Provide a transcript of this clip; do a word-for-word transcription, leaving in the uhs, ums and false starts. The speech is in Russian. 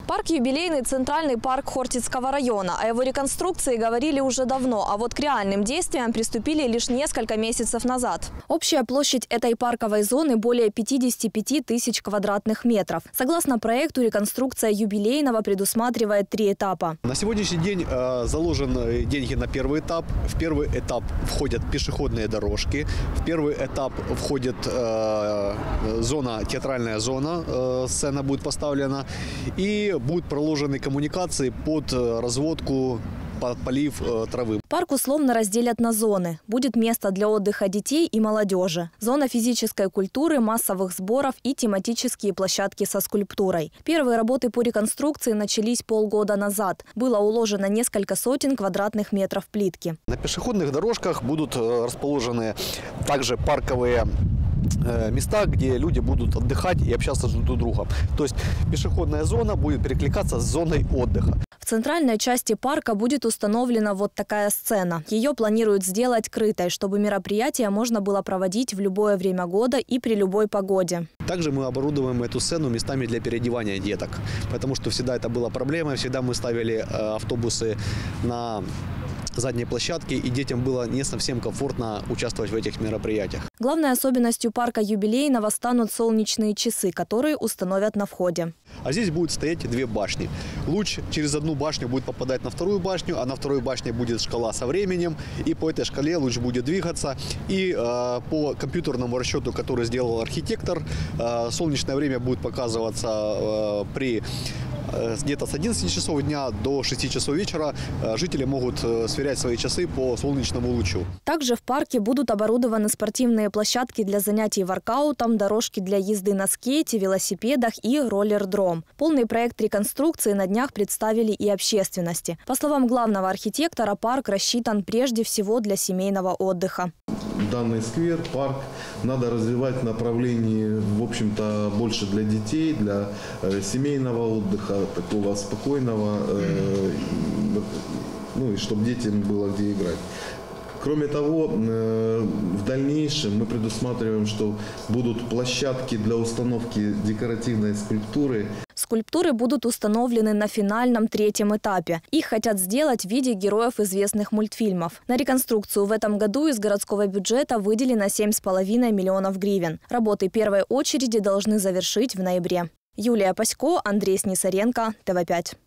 Парк юбилейный – центральный парк Хортицкого района. О его реконструкции говорили уже давно, а вот к реальным действиям приступили лишь несколько месяцев назад. Общая площадь этой парковой зоны более пятидесяти пяти тысяч квадратных метров. Согласно проекту, реконструкция юбилейного предусматривает три этапа. На сегодняшний день э, заложены деньги на первый этап. В первый этап входят пешеходные дорожки. В первый этап входит э, зона, театральная зона, э, сцена будет поставлена. И будут проложены коммуникации под разводку, под полив э, травы. Парк условно разделят на зоны. Будет место для отдыха детей и молодежи. Зона физической культуры, массовых сборов и тематические площадки со скульптурой. Первые работы по реконструкции начались полгода назад. Было уложено несколько сотен квадратных метров плитки. На пешеходных дорожках будут расположены также парковые места, где люди будут отдыхать и общаться друг с другом. То есть пешеходная зона будет перекликаться с зоной отдыха. В центральной части парка будет установлена вот такая сцена. Ее планируют сделать крытой, чтобы мероприятие можно было проводить в любое время года и при любой погоде. Также мы оборудуем эту сцену местами для переодевания деток, потому что всегда это была проблема, всегда мы ставили автобусы на задней площадке, и детям было не совсем комфортно участвовать в этих мероприятиях. Главной особенностью парка юбилейного станут солнечные часы, которые установят на входе. А здесь будут стоять две башни. Луч через одну башню будет попадать на вторую башню, а на второй башне будет шкала со временем, и по этой шкале луч будет двигаться. И э, по компьютерному расчету, который сделал архитектор, э, солнечное время будет показываться э, при где-то с одиннадцати часов дня до шести часов вечера. Жители могут сверять свои часы по солнечному лучу. Также в парке будут оборудованы спортивные площадки для занятий воркаутом, дорожки для езды на скейте, велосипедах и роллердром. Полный проект реконструкции на днях представили и общественности. По словам главного архитектора, парк рассчитан прежде всего для семейного отдыха. Данный сквер, парк надо развивать в направлении, в общем-то, больше для детей, для э, семейного отдыха, такого спокойного, э, ну и чтобы детям было где играть. Кроме того, э, в дальнейшем мы предусматриваем, что будут площадки для установки декоративной скульптуры. Скульптуры будут установлены на финальном третьем этапе. Их хотят сделать в виде героев известных мультфильмов. На реконструкцию в этом году из городского бюджета выделено семь с половиной миллионов гривен. Работы первой очереди должны завершить в ноябре. Юлия Пасько, Андрей Снисаренко, тэ вэ пять.